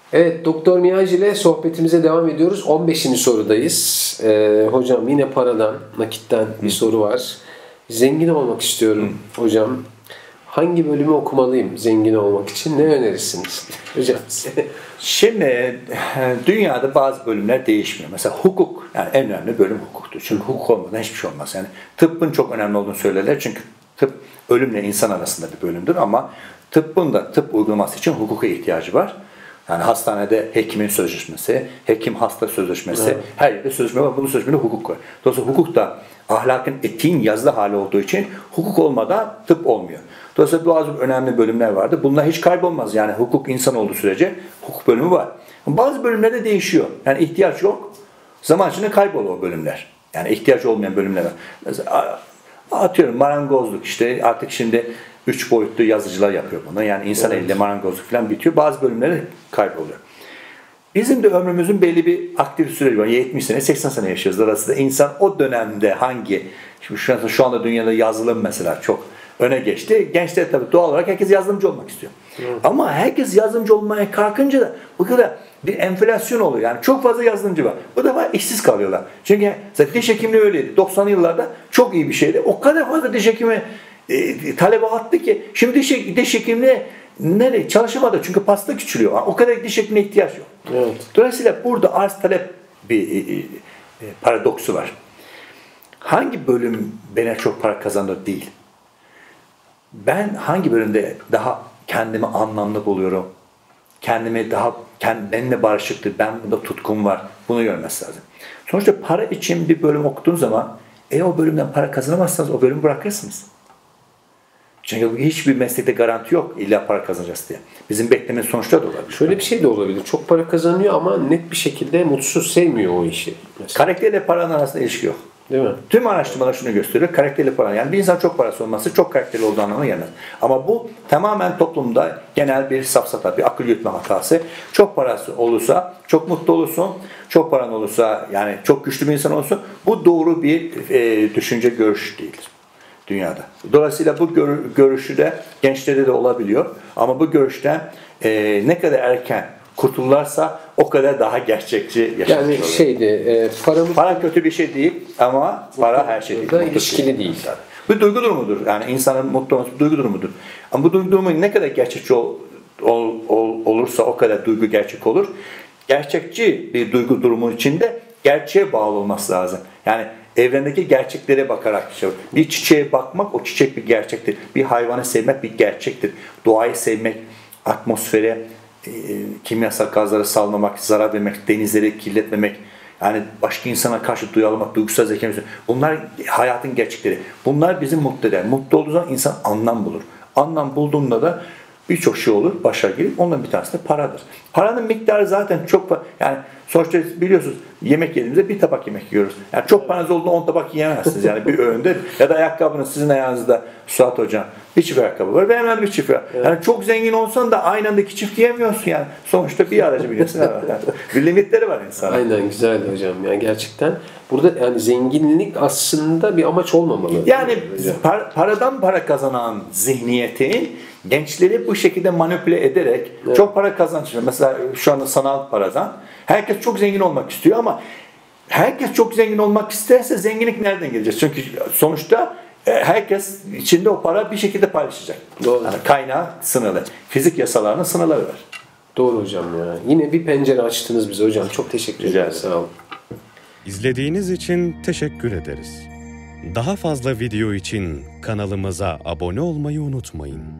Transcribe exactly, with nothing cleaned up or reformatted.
Evet, Doktor Miyaj ile sohbetimize devam ediyoruz. on beşinci sorudayız. Ee, hocam yine paradan, nakitten bir Hı. soru var. Zengin olmak istiyorum Hı. hocam. Hangi bölümü okumalıyım zengin olmak için? Ne önerirsiniz hocam? Şimdi dünyada bazı bölümler değişmiyor. Mesela hukuk, yani en önemli bölüm hukuktur. Çünkü hukuk olmadan hiçbir şey olmaz. Yani tıbbın çok önemli olduğunu söylerler. Çünkü tıp ölümle insan arasında bir bölümdür ama tıbbın da tıp uygulaması için hukuka ihtiyacı var. Yani hastanede hekimin sözleşmesi, hekim hasta sözleşmesi, evet. Her yerde sözleşme var. Bunun sözleşmede hukuk var. Dolayısıyla hukuk da ahlakın, etiğin yazılı hali olduğu için hukuk olmadan tıp olmuyor. Dolayısıyla bazı önemli bölümler vardı. Bunlar hiç kaybolmaz. Yani hukuk insan olduğu sürece hukuk bölümü var. Bazı bölümlerde değişiyor. Yani ihtiyaç yok. Zaman içinde kayboluyor o bölümler. Yani ihtiyaç olmayan bölümler var. Mesela atıyorum marangozluk işte artık şimdi üç boyutlu yazıcılar yapıyor bunu. Yani insan evet. eliyle marangozluk falan bitiyor. Bazı bölümleri kayboluyor. Bizim de ömrümüzün belli bir aktif süreci var. yetmiş sene, seksen sene yaşıyoruz arasında. İnsan o dönemde hangi, şimdi şu anda, şu anda dünyada yazılım mesela çok öne geçti. Gençler tabii doğal olarak herkes yazılımcı olmak istiyor. Evet. Ama herkes yazılımcı olmaya kalkınca da bu kadar bir enflasyon oluyor. Yani çok fazla yazılımcı var. Bu defa işsiz kalıyorlar. Çünkü diş hekimliği öyleydi. doksanlı yıllarda çok iyi bir şeydi. O kadar fazla diş hekimi e, talebe attı ki şimdi diş, diş hekimliği nereye çalışamadı çünkü pasta küçülüyor. O kadar diş hekimine ihtiyaç yok. Evet. Dolayısıyla burada arz talep bir e, e, paradoksu var. Hangi bölüm bana çok para kazandırır değil. Ben hangi bölümde daha kendimi anlamlı buluyorum, kendimi daha benimle barışıktır, ben bunda tutkum var, bunu görmesi lazım. Sonuçta para için bir bölüm okuduğun zaman, e o bölümden para kazanamazsanız o bölümü bırakırsınız. Çünkü hiçbir meslekte garanti yok illa para kazanacağız diye. Bizim beklememiz sonuçta da olabilir. Şöyle bir şey de olabilir. Çok para kazanıyor ama net bir şekilde mutsuz, sevmiyor o işi. Mesela. Karakterle paranın arasında ilişki yok. Değil mi? Tüm araştırmalar şunu gösteriyor. Karakterli para. Yani bir insan çok parası olması çok karakterli olduğu anlamına gelmez. Ama bu tamamen toplumda genel bir safsata, bir akıl yürütme hatası. Çok parası olursa çok mutlu olursun. Çok paran olursa yani çok güçlü bir insan olursun. Bu doğru bir e, düşünce görüş değildir dünyada. Dolayısıyla bu gör, görüşü de gençlerde de olabiliyor. Ama bu görüşten e, ne kadar erken kurtulurlarsa o kadar daha gerçekçi yaşamış yani oluyor. Şeydi, e, paramı... Para kötü bir şey değil ama para her şey değil. Da ilişkili değil. Bu duygu durumudur. Yani insanın mutlu olması bir duygu durumudur. Ama bu duygu durumu ne kadar gerçekçi ol, ol, ol, olursa o kadar duygu gerçek olur. Gerçekçi bir duygu durumu içinde gerçeğe bağlı olması lazım. Yani evrendeki gerçeklere bakarak bir çiçeğe bakmak o çiçek bir gerçektir. Bir hayvanı sevmek bir gerçektir. Doğayı sevmek, atmosfere, e, kimyasal gazları salmamak, zarar vermek, denizleri kirletmemek, yani başka insana karşı duyarlılık, duygusal zekamiz. Bunlar hayatın gerçekleri. Bunlar bizi mutlu eder. Mutlu olduğu zaman insan anlam bulur. Anlam bulduğunda da birçok şey olur, başarı gelir. Ondan bir tanesi de paradır. Paranın miktarı zaten çok, yani sonuçta biliyorsunuz yemek yediğimizde bir tabak yemek yiyoruz. Yani çok paranız olduğunda on tabak yiyemezsiniz yani bir öğünde. Ya da ayakkabınız sizin ayağınızda Suat Hocam bir çift ayakkabı var. Benim de bir çift var. Evet. Yani çok zengin olsan da aynı anda iki çift giyemiyorsun yani. Sonuçta bir aracı biliyorsun. Bir limitleri var insana. Aynen güzeldi hocam ya gerçekten. Burada yani zenginlik aslında bir amaç olmamalı. Yani par- paradan para kazanan zihniyetin gençleri bu şekilde manipüle ederek evet. Çok para kazanıyor. Mesela şu anda sanal paradan herkes çok zengin olmak istiyor ama herkes çok zengin olmak isterse zenginlik nereden gelecek? Çünkü sonuçta herkes içinde o para bir şekilde paylaşacak. Doğru. Yani kaynağı sınırlı. Fizik yasalarının sınırları var. Doğru hocam ya. Yine bir pencere açtınız bize hocam. Çok teşekkür ederim. Sağ olun. İzlediğiniz için teşekkür ederiz. Daha fazla video için kanalımıza abone olmayı unutmayın.